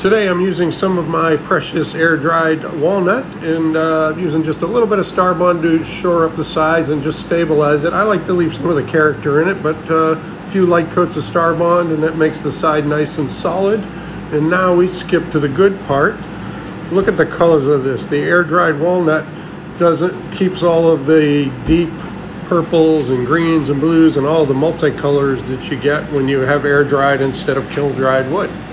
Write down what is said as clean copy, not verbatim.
Today I'm using some of my precious air-dried walnut and using just a little bit of Starbond to shore up the sides and just stabilize it. I like to leave some of the character in it, but a few light coats of Starbond and that makes the side nice and solid. And now we skip to the good part. Look at the colors of this. The air-dried walnut keeps all of the deep purples and greens and blues and all the multicolors that you get when you have air-dried instead of kiln-dried wood.